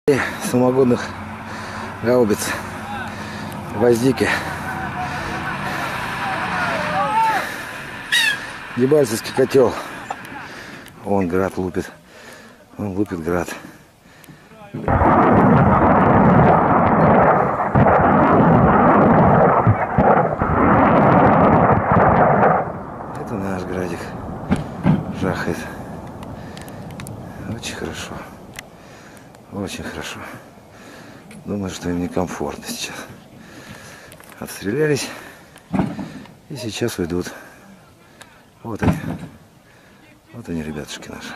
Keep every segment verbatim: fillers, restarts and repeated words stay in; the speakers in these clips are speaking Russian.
Самогонных гаубиц, гвоздики. Дебальцевский котел. Он град лупит. Он лупит град. Это наш градик. Жахает. Очень хорошо. Очень хорошо. Думаю, что им некомфортно сейчас. Отстрелялись. И сейчас уйдут. Вот они. Вот они, ребятушки наши.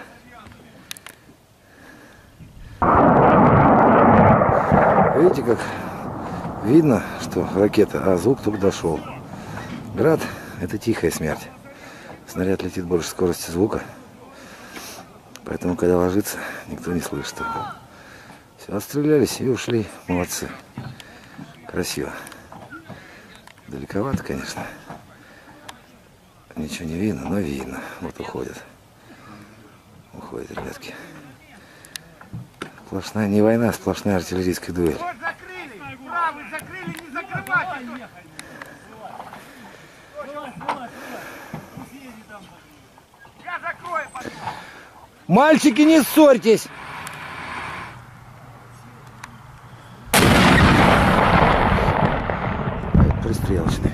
Видите, как видно, что ракета, а звук только дошел. Град — это тихая смерть. Снаряд летит больше скорости звука. Поэтому, когда ложится, никто не слышит его. Все, отстрелялись и ушли. Молодцы. Красиво. Далековато, конечно. Ничего не видно, но видно. Вот уходят. Уходят, ребятки. Сплошная не война, сплошная артиллерийская дуэль. Мальчики, не ссорьтесь! Это пристрелочный.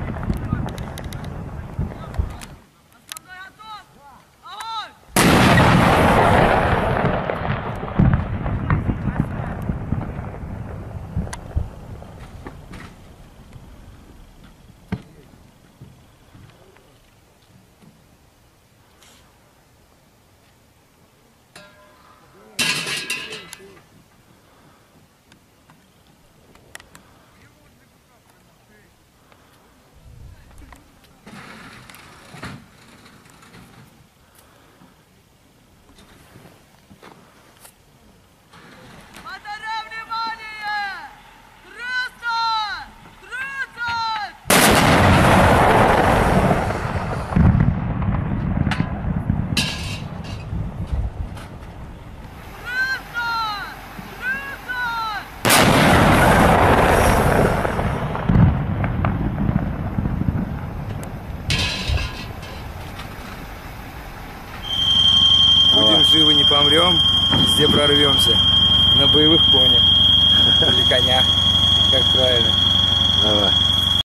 Будем живы, не помрем, везде прорвемся. На боевых конях или конях, как правильно. Давай.